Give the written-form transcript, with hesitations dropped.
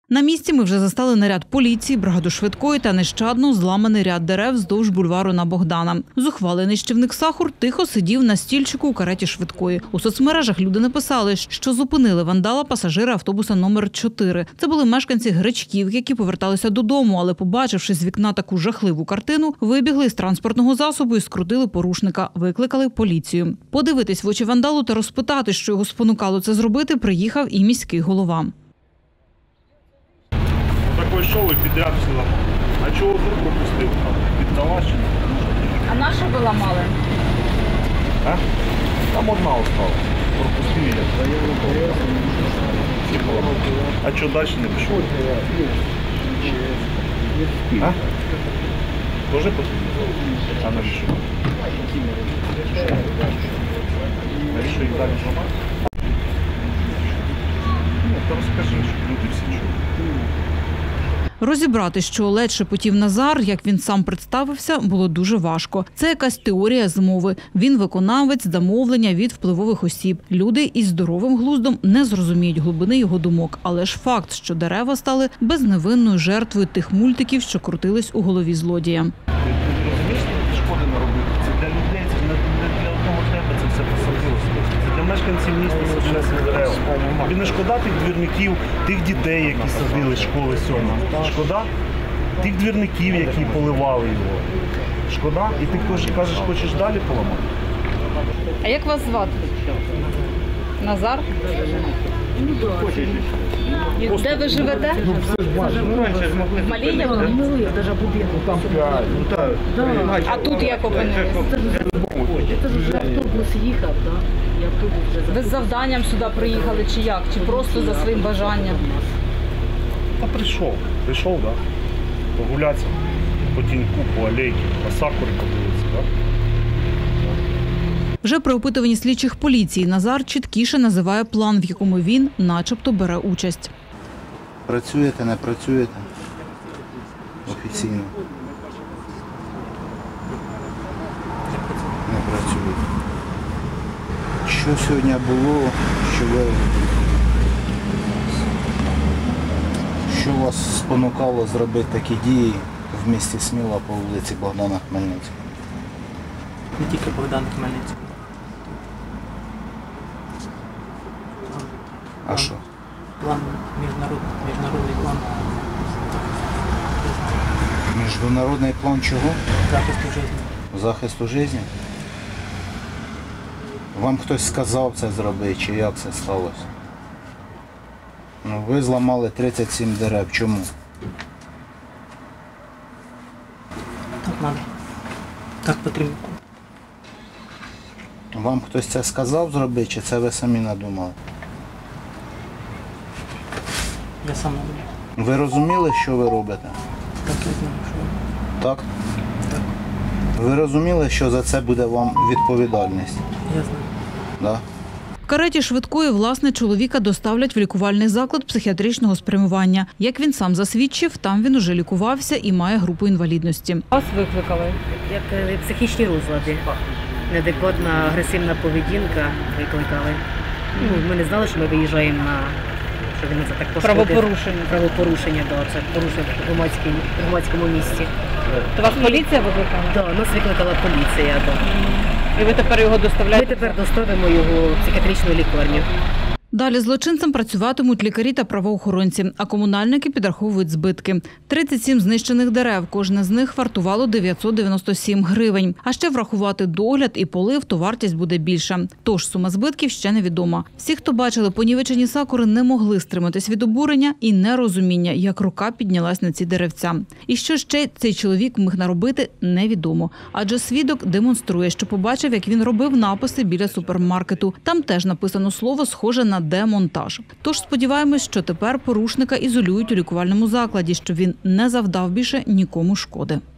На місці ми вже застали наряд поліції, бригаду швидкої та нещадно зламаний ряд дерев вздовж бульвару на Богдана. Зухвалий нищівник Сахур тихо сидів на стільчику у кареті швидкої. У соцмережах люди написали, що зупинили вандала пасажири автобуса номер 4. Це були мешканці Гречків, які поверталися додому, але, побачивши з вікна таку жахливу картину, вибігли з транспортного засобу і скрутили порушника. Викликали поліцію. Подивитись в очі вандалу та розпитати, що його спонукало це зробити, приїхав і міський голова. Такой шоу і підряд все ламав. А чого тут пропустив? Віддала чи не? А на що ви ламали? А? Там одна осталась. Пропустив я. А що далі не пішов? А? Тоже потрібно? А навіщо? Навіщо їх далі зламати? Ну, то розкажи, щоб люди всі чули. Розібрати, що ледь шепотів Назар, як він сам представився, було дуже важко. Це якась теорія змови. Він виконавець замовлення від впливових осіб. Люди із здоровим глуздом не зрозуміють глибини його думок. Але ж факт, що дерева стали безневинною жертвою тих мультиків, що крутились у голові злодія. Ти розумієш, що шкоди наробити? Це для людей, це не для одного тебе це все посадилося. Це для мешканців міста саджанці дерев. Тобі не шкода тих двірників, тих дітей, які садили з школи 7. Шкода тих двірників, які поливали його. Шкода? І ти кажеш, хочеш далі поламати? А як вас звати? Назар? Де ви живете? В Малієво? А тут як опинились? Автобус їхав, так? Ви з завданням сюди приїхали чи як? Чи просто за своїм бажанням? Та прийшов, так? Погулятися по тіньку, по алейки, по сакурі подивитися, так? Вже при опитуванні слідчих поліції Назар чіткіше називає план, в якому він начебто бере участь. Працюєте, не працюєте офіційно? Не працюєте. Що сьогодні було, що вас спонукало зробити такі дії в місті Сміла по вулиці Богдана Хмельницького? Не тільки Богдана Хмельницького. А що? План, міжнародний план. Міжнародний план чого? Захисту життя. Захисту життя? Вам хтось сказав це зробити, чи як це сталося? Ну, ви зламали 37 дерев. Чому? Так треба. Так потрібно. Вам хтось це сказав зробити, чи це ви самі надумали? Я сам не буду. Ви розуміли, що ви робите? Так, я знаю, що. Так? Так, Ви розуміли, що за це буде вам відповідальність? я знаю. Да? В кареті швидкої, власне, чоловіка доставлять в лікувальний заклад психіатричного спрямування. Як він сам засвідчив, там він уже лікувався і має групу інвалідності. Вас викликали? Як психічні розлади, неадекватна агресивна поведінка викликали. Ми не знали, що ми виїжджаємо на що він це так пошкодив. Правопорушення, да, це порушив в громадському місці. То вас поліція викликала? Да, нас викликала поліція. Да. І ви тепер його Ми доставляєте? тепер доставимо його в психіатричну лікарню. Далі злочинцем працюватимуть лікарі та правоохоронці, а комунальники підраховують збитки. 37 знищених дерев, кожне з них вартувало 997 гривень. А ще врахувати догляд і полив, то вартість буде більша. Тож сума збитків ще невідома. Всі, хто бачили понівечені сакури, не могли стриматись від обурення і нерозуміння, як рука піднялась на ці деревця. І що ще цей чоловік міг наробити, невідомо. Адже свідок демонструє, що побачив, як він робив написи біля супермаркету. Там теж написано слово, схоже на демонтаж. Тож сподіваємось, що тепер порушника ізолюють у лікувальному закладі, щоб він не завдав більше нікому шкоди.